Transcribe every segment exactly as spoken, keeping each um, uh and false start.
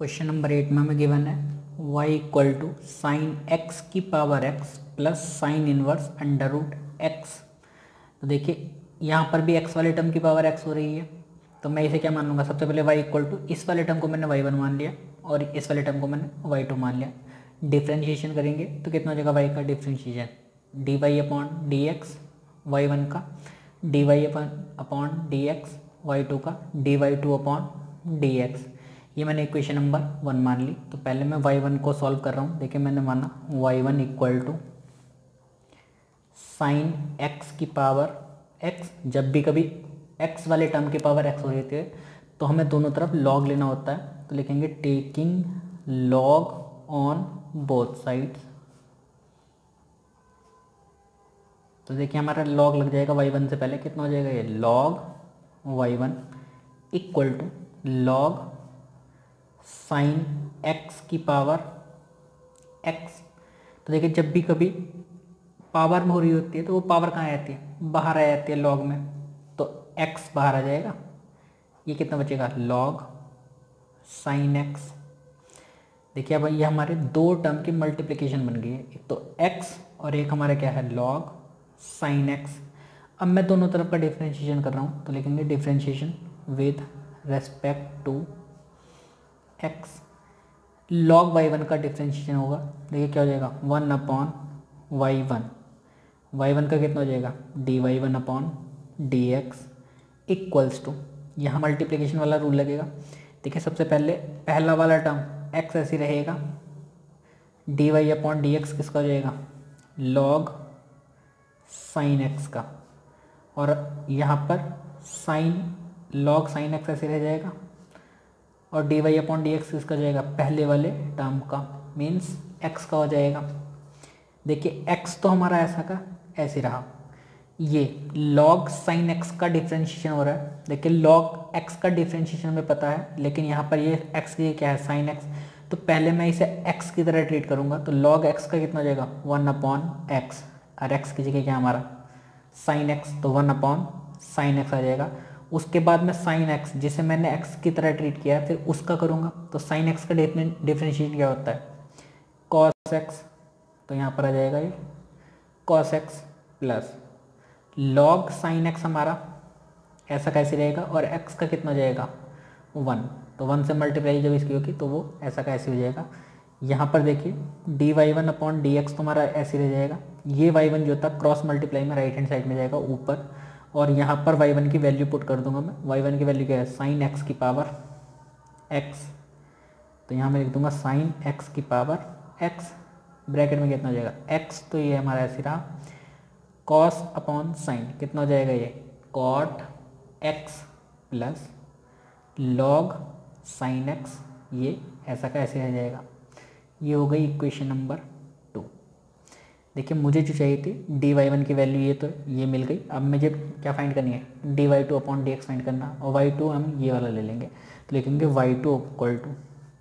Question number eight में हमें given है y equal to sine x की power x plus sine inverse under root x. तो देखिए यहाँ पर भी x वाले टर्म की पावर x हो रही है, तो मैं इसे क्या मान लूँगा, सबसे पहले y इक्वल टू इस वाले टर्म को मैंने वाई वन मान लिया और इस वाले टर्म को मैंने वाई टू मान लिया। डिफ्रेंशिएशन करेंगे तो कितना हो जाएगा, y का differentiation d y upon d x, y one का d y upon d x, y two का d y two upon d x. ये मैंने इक्वेशन नंबर वन मान ली। तो पहले मैं वाई वन को सॉल्व कर रहा हूँ। देखिए मैंने माना y one equal to sine x की पावर x। जब भी कभी x वाले टर्म की पावर x हो रही है तो हमें दोनों तरफ log लेना होता है, तो लिखेंगे taking log on both sides. तो देखिए हमारा log लग जाएगा वाई वन से पहले, कितना हो जाएगा ये log y one equal to log sine x की पावर x। तो देखिए जब भी कभी पावर में हो रही होती है तो वो पावर कहाँ आ जाती है, बाहर आ जाती है log में, तो x बाहर आ जाएगा। ये कितना बचेगा, log साइन x। देखिए अब ये हमारे दो टर्म की मल्टीप्लिकेशन बन गई है, एक तो x और एक हमारा क्या है log साइन x। अब मैं दोनों तरफ का डिफ्रेंशिएशन कर रहा हूँ, तो लिखेंगे differentiation with respect to x। log y one का डिफ्रेंशिएशन होगा, देखिए क्या हो जाएगा, one upon y one, y one का कितना हो जाएगा d y one upon d x equals to, यहाँ मल्टीप्लिकेशन वाला रूल लगेगा। देखिए सबसे पहले पहला वाला टर्म x ऐसे रहेगा, d y upon d x किसका हो जाएगा, log साइन x का, और यहाँ पर साइन log साइन x ऐसे रह जाएगा, और d y upon d x किसका हो जाएगा, पहले वाले टर्म का, मीन्स x का हो जाएगा। देखिए x तो हमारा ऐसा का ऐसे रहा, ये log साइन x का डिफ्रेंशिएशन हो रहा है। देखिए log x का डिफ्रेंशिएशन हमें पता है, लेकिन यहाँ पर ये x की क्या है साइन x, तो पहले मैं इसे x की तरह ट्रीट करूँगा। तो log x का कितना हो जाएगा, वन अपॉन एक्स, और x की जगह क्या हमारा साइन x, तो वन अपॉन साइन x आ जाएगा। उसके बाद में साइन x जिसे मैंने x की तरह ट्रीट किया फिर उसका करूँगा, तो साइन x का डिफ्रेंशिएशन क्या होता है, cos x, तो यहाँ पर आ जाएगा ये cos x plus log sine x हमारा ऐसा कैसे रहेगा, और x का कितना हो जाएगा वन, तो वन से मल्टीप्लाई जब इसकी होगी तो वो ऐसा कैसे हो जाएगा। यहाँ पर देखिए d y one upon d x तो हमारा ऐसे रह जाएगा, ये वाई वन जो था क्रॉस मल्टीप्लाई में राइट हैंड साइड में जाएगा ऊपर, और यहाँ पर वाई वन की वैल्यू पुट कर दूंगा मैं। वाई वन की वैल्यू क्या है, साइन एक्स की पावर x, तो यहाँ मैं लिख दूंगा साइन x की पावर x, ब्रैकेट में कितना हो जाएगा x, तो ये हमारा ऐसे रहा, कॉस अपॉन साइन कितना हो जाएगा ये cot x plus log sine x, ये ऐसा का ऐसे रह जाएगा। ये हो गई इक्वेशन नंबर टू। देखिए मुझे जो चाहिए थी डी वाई वन की वैल्यू ये, तो ये मिल गई। अब मुझे क्या फाइंड करनी है, d y two upon d x find करना, और वाई टू हम ये वाला ले लेंगे, तो लिखेंगे y two equal to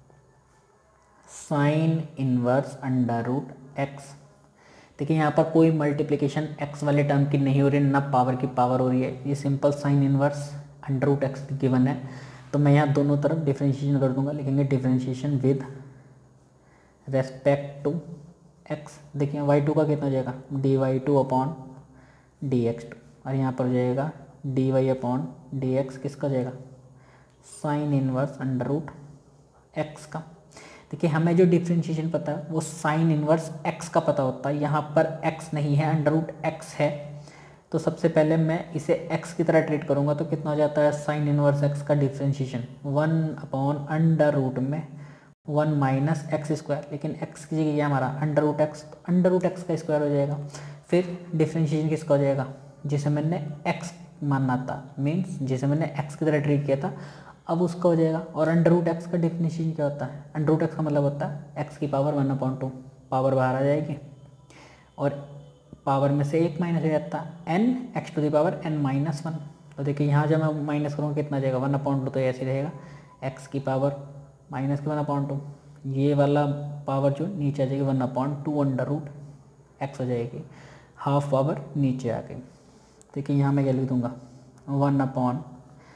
sine inverse under root x. देखिए यहाँ पर कोई मल्टीप्लिकेशन x वाले टर्म की नहीं हो रही, ना पावर की पावर हो रही है, ये simple sine inverse under root x given है। तो मैं यहाँ दोनों तरफ डिफ्रेंशिएशन कर दूंगा, लिखेंगे differentiation with respect to x। देखिए वाई टू का कितना हो जाएगा, d y two upon d x two, और यहाँ पर हो जाएगा d y upon d x किसका हो जाएगा, sine inverse under root x का। देखिए हमें जो डिफ्रेंशिएशन पता है वो साइन इनवर्स x का पता होता है, यहाँ पर x नहीं है, अंडर रूट एक्स है। तो सबसे पहले मैं इसे x की तरह ट्रीट करूँगा, तो कितना हो जाता है साइन इनवर्स x का differentiation one upon under root में वन माइनस एक्स स्क्वायर, लेकिन x की जगह हमारा अंडर रूट एक्स, तो अंडर रूट एक्स का स्क्वायर हो जाएगा। फिर डिफ्रेंशिएशन किसका हो जाएगा, जिसे मैंने x मानना था, मीन्स जिसे मैंने x की तरह ट्रीट किया था अब उसका हो जाएगा। और अंडर रूट एक्स का डिफिनेशन क्या होता है, अंडर रूट एक्स का मतलब होता है एक्स की power one upon two, power बाहर आ जाएगी और पावर में से एक माइनस हो जाता है n x to the power n minus one. तो देखिए यहाँ जब मैं माइनस करूँगा कितना आ जाएगा, वन अपॉइंट टू, तो ऐसे रहेगा एक्स की पावर माइनस की वन अपॉइंट टू, ये वाला पावर जो नीचे आ जाएगी one upon two under root x हो जाएगी, हाफ पावर नीचे आ गई। देखिए यहाँ मैं क्या लिख दूँगा, वन अपॉन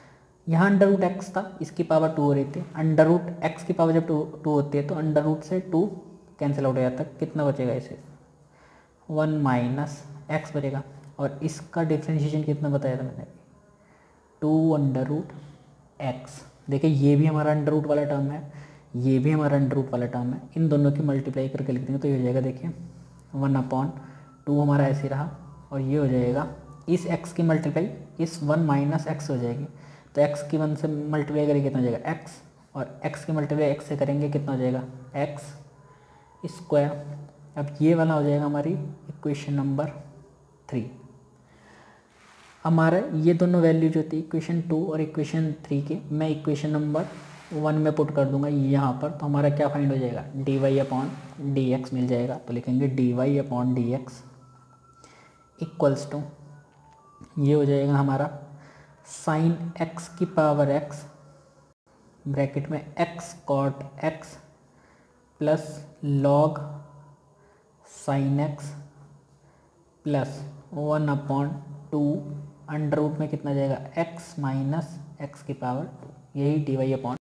यहाँ अंडर रूट एक्स था, इसकी पावर टू हो रही थी। अंडर रूट एक्स की पावर जब टू टू होती है तो अंडर रूट से टू कैंसिल आउट हो जाता है। कितना बचेगा इसे, वन माइनस एक्स बचेगा। और इसका डिफ्रेंशिएशन कितना बताया था मैंने, टू अंडर रूट एक्स। देखिए ये भी हमारा अंडर रूट वाला टर्म है, ये भी हमारा अंडर रूट वाला टर्म है, इन दोनों की मल्टीप्लाई करके लिख देंगे तो ये हो जाएगा, देखिए वन अपॉन टू हमारा ऐसे रहा, और ये हो जाएगा इस x की मल्टीप्लाई इस वन माइनस एक्स हो जाएगी। तो x की वन से मल्टीप्लाई करेंगे कितना हो जाएगा x, और x की मल्टीप्लाई x से करेंगे कितना हो जाएगा x स्क्वायर। अब ये वाला हो जाएगा हमारी इक्वेशन नंबर थ्री। हमारा ये दोनों वैल्यू जो थी इक्वेशन टू और इक्वेशन थ्री के, मैं इक्वेशन नंबर वन में पुट कर दूंगा यहाँ पर। तो हमारा क्या फाइंड हो जाएगा, d y upon d x मिल जाएगा। तो लिखेंगे d y upon d x equals to, ये हो जाएगा हमारा साइन एक्स की पावर एक्स ब्रैकेट में x cot x plus log sine x plus one upon two under root में कितना जाएगा एक्स माइनस एक्स की पावर टू, यही डी वाई अपॉन